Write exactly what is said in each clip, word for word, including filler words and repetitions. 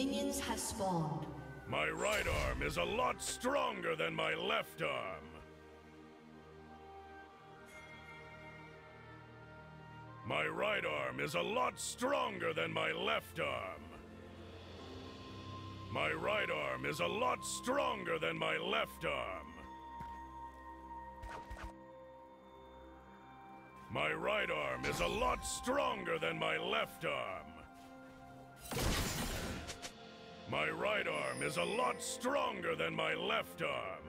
Minions have spawned. My right arm is a lot stronger than my left arm. My right arm is a lot stronger than my left arm. My right arm is a lot stronger than my left arm. My right arm is a lot stronger than my left arm. My right arm is a lot stronger than my left arm.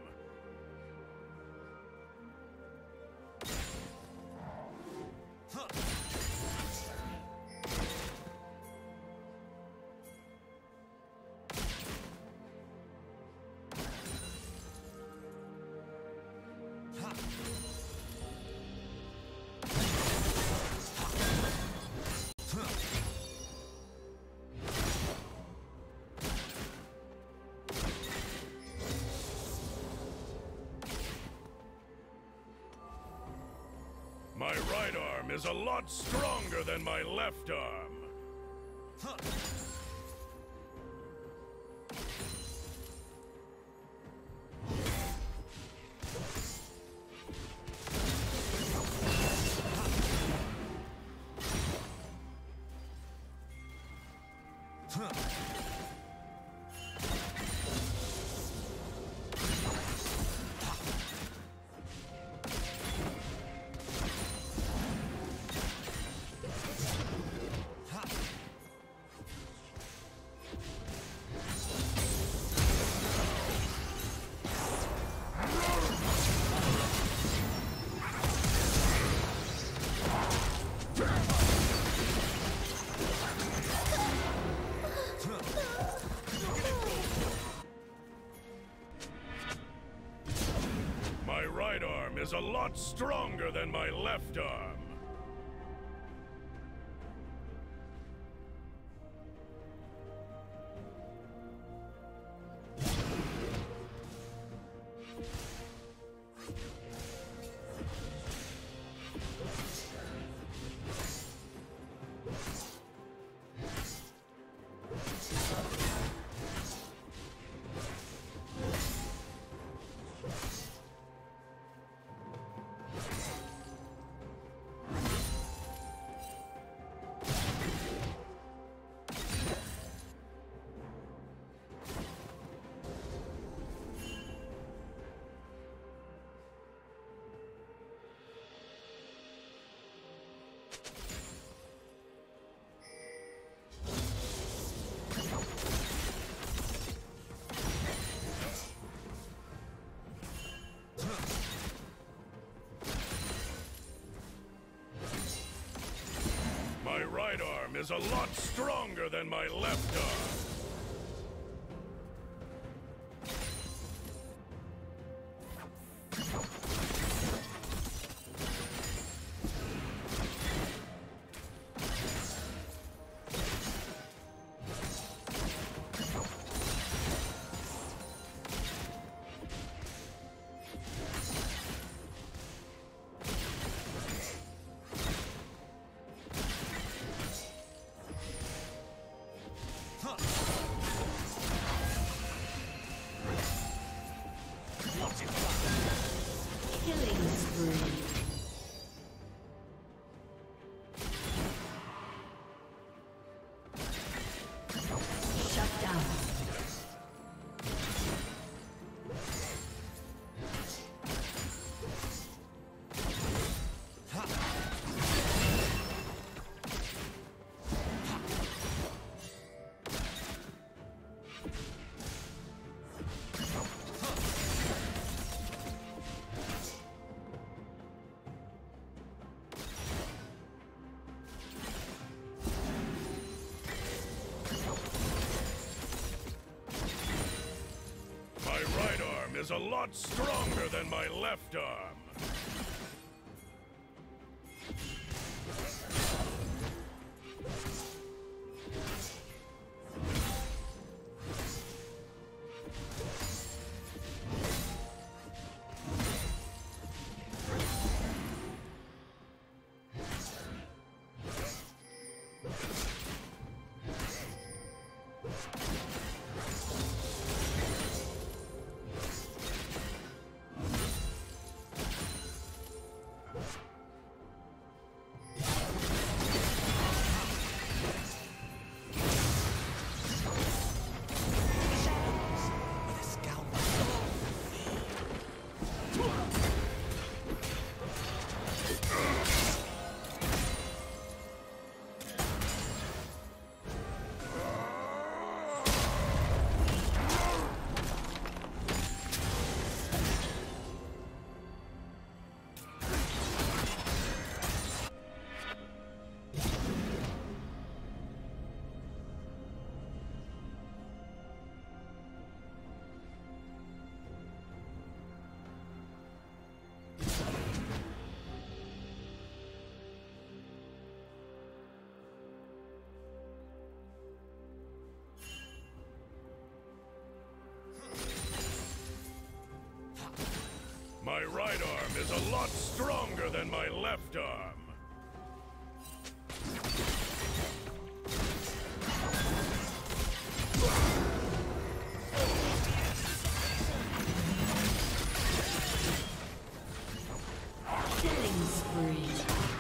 My right arm is a lot stronger than my left arm. My right arm is a lot stronger than my left arm. My right arm is a lot stronger than my left arm. Killing spree. Shut down. Is a lot stronger than my left arm. right arm is a lot stronger than my left arm. Killing spree.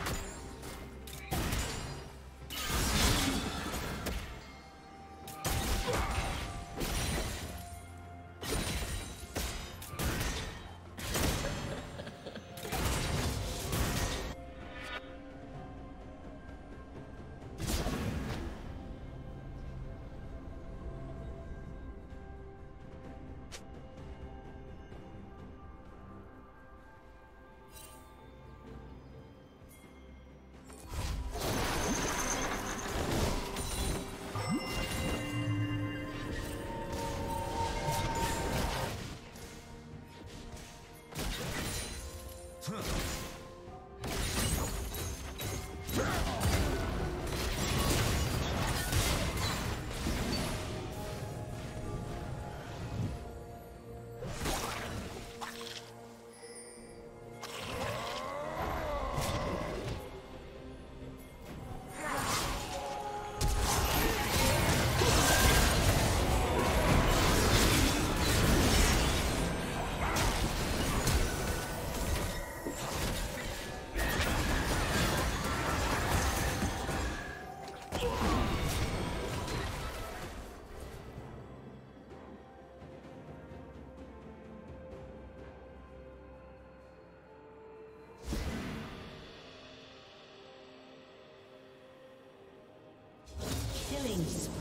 Killing spree.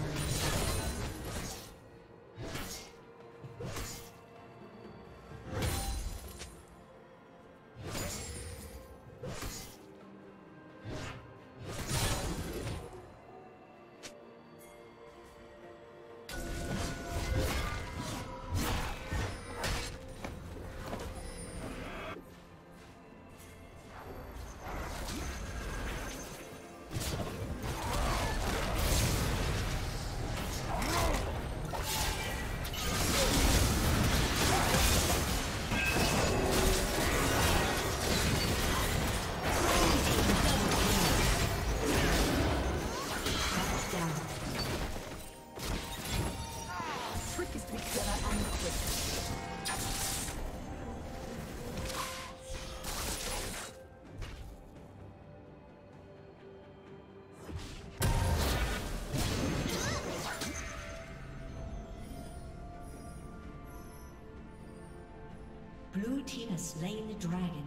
Blue team has slain the dragon.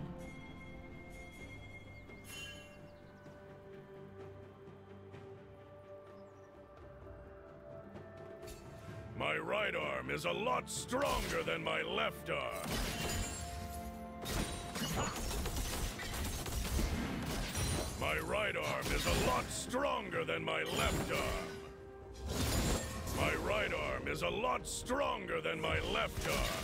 My right arm is a lot stronger than my left arm. My right arm is a lot stronger than my left arm. My right arm is a lot stronger than my left arm.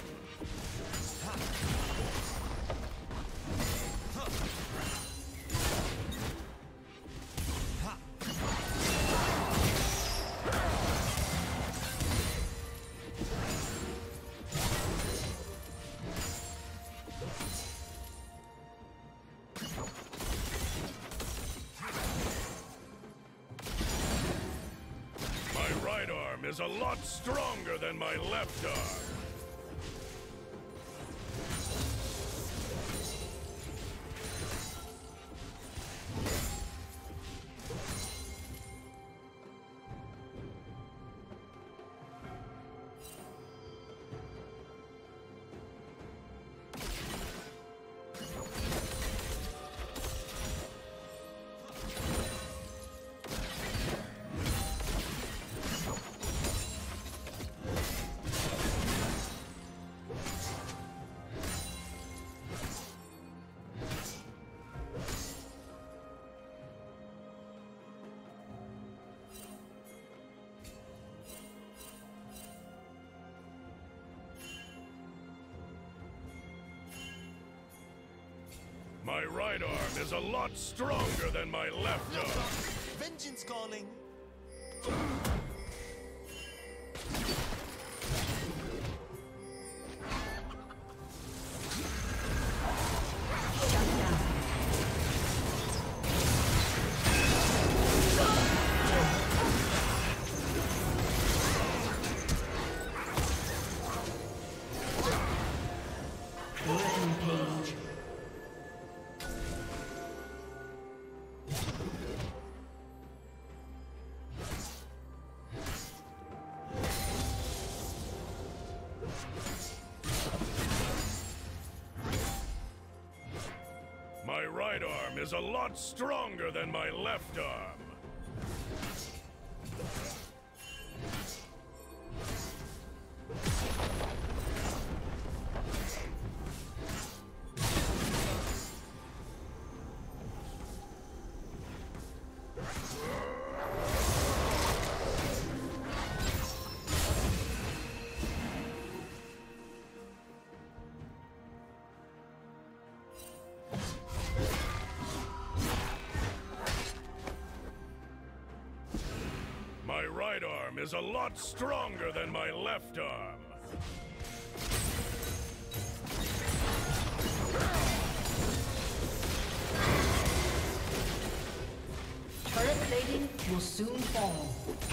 Is a lot stronger than my left arm. My right arm is a lot stronger than my left arm. Vengeance calling. is a lot stronger than my left arm. My right arm is a lot stronger than my left arm. Turret plating will soon fall.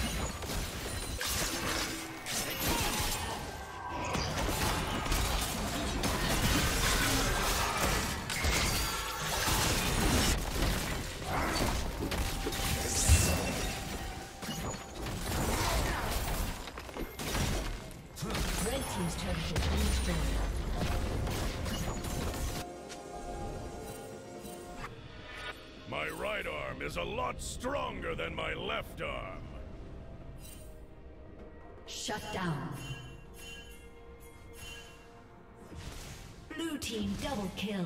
Team's turret has been destroyed. My right arm is a lot stronger than my left arm. Shut down. Blue team double kill.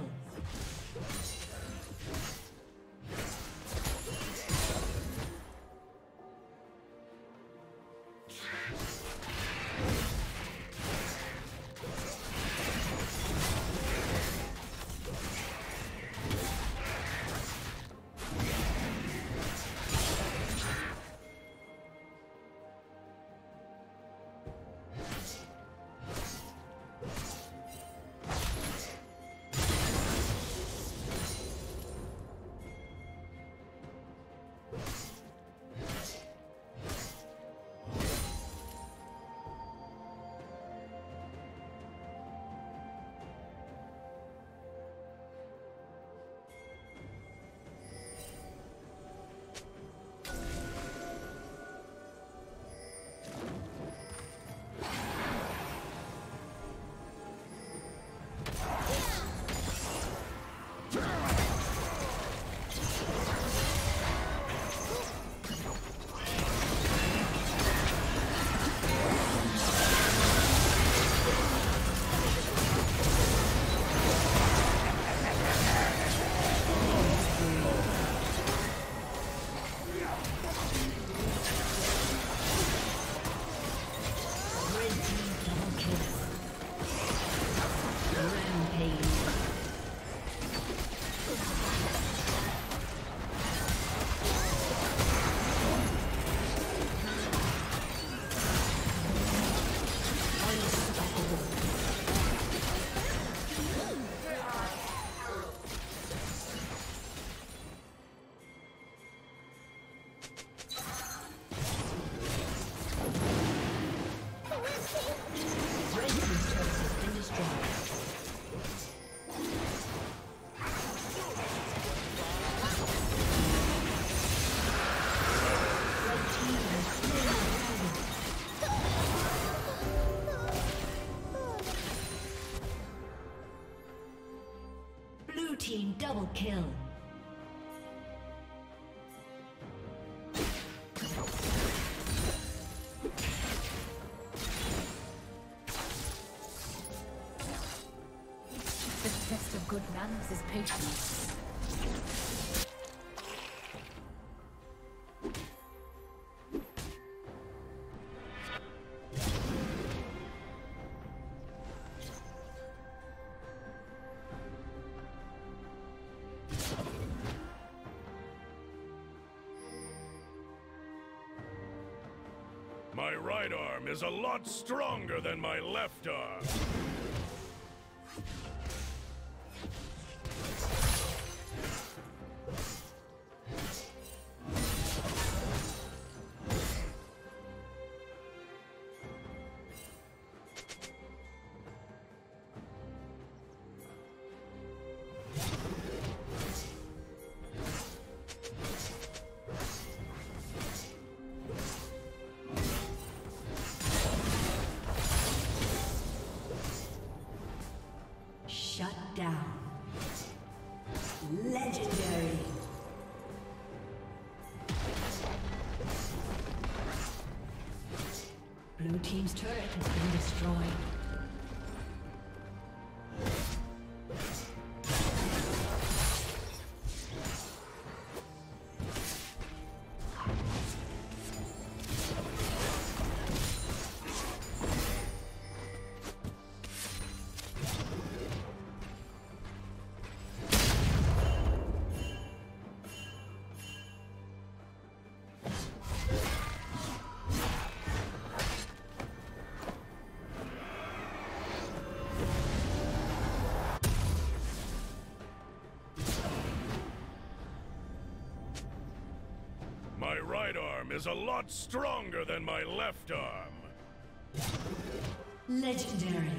Team double kill. The test of good manners is patience. My right arm is a lot stronger than my left arm. team's turret has been destroyed. My right arm is a lot stronger than my left arm. Legendary.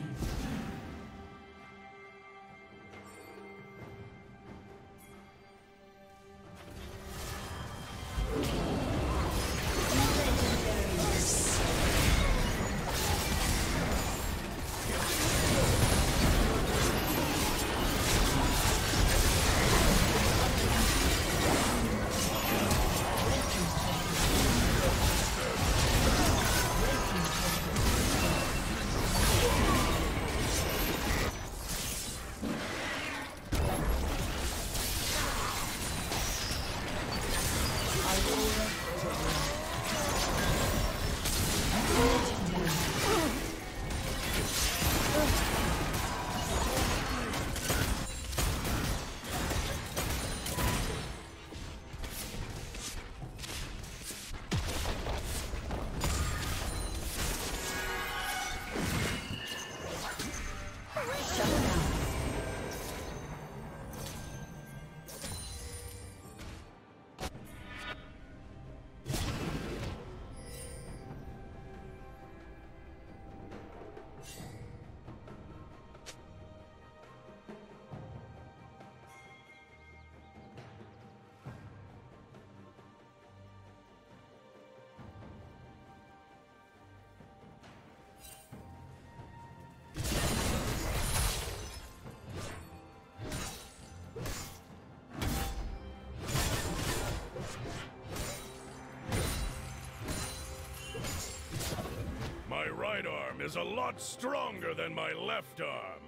My right arm is a lot stronger than my left arm.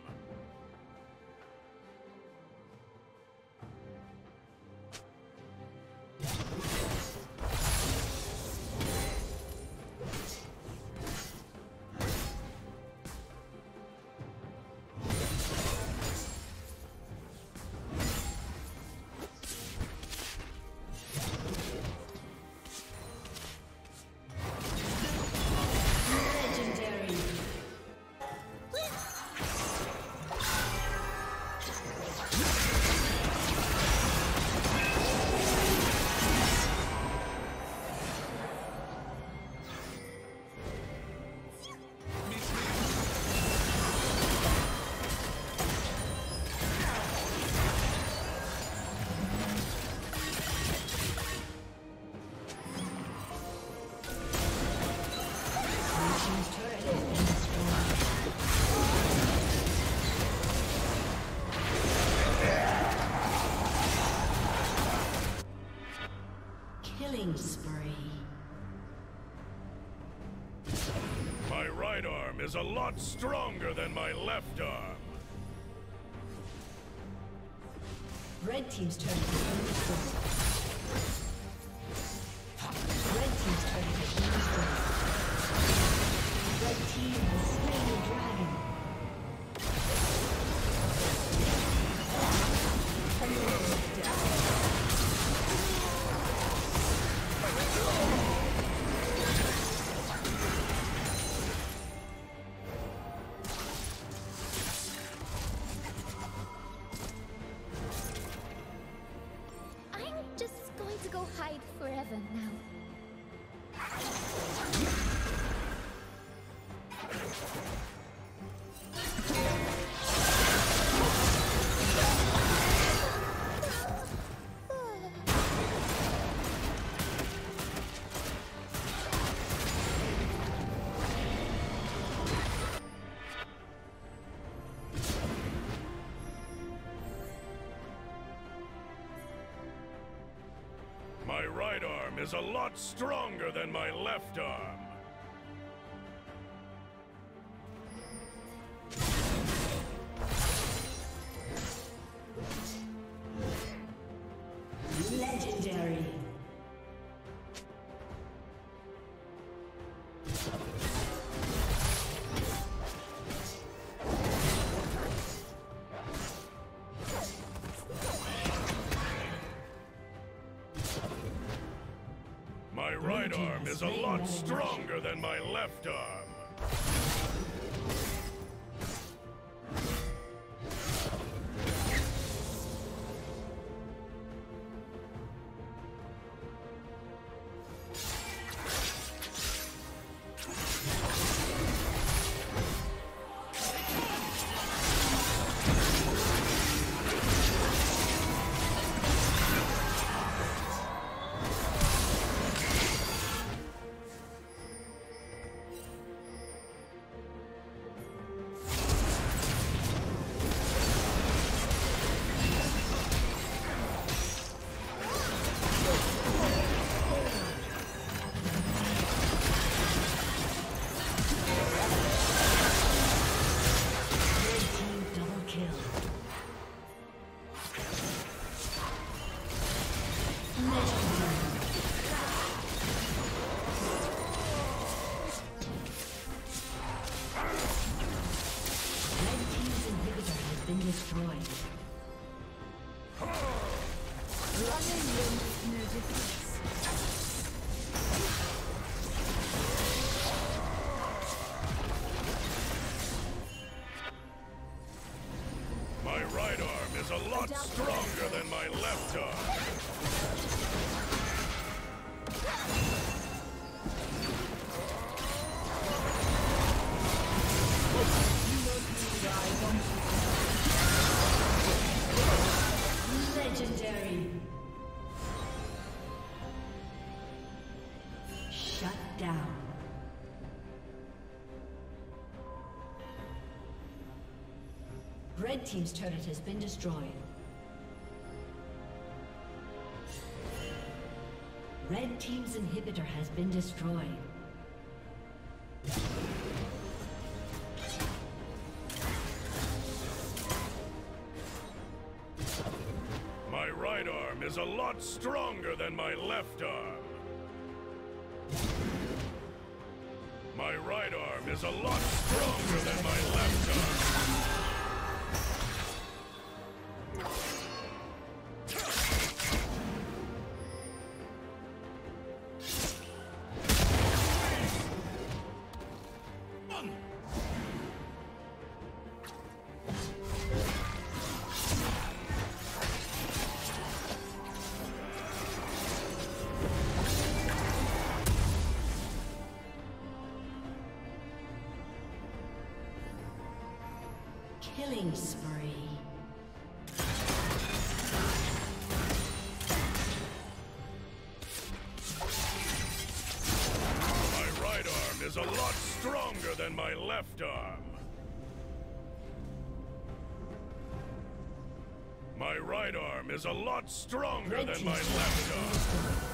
Killing spree. My right arm is a lot stronger than my left arm. Red team's turret has been destroyed. Red team's turret has been destroyed. Red team has slain the dragon. Go hide forever now. My right arm is a lot stronger than my left arm. Legendary. My right arm is a lot stronger than my left arm. My right arm is a lot stronger than my left arm. Legendary. Shut down. Red team's turret has been destroyed. Red team's inhibitor has been destroyed. My right arm is a lot stronger than my left arm. My right arm is a lot stronger than my left arm. Killing spree. My right arm is a lot stronger than my left arm. My right arm is a lot stronger than my left arm.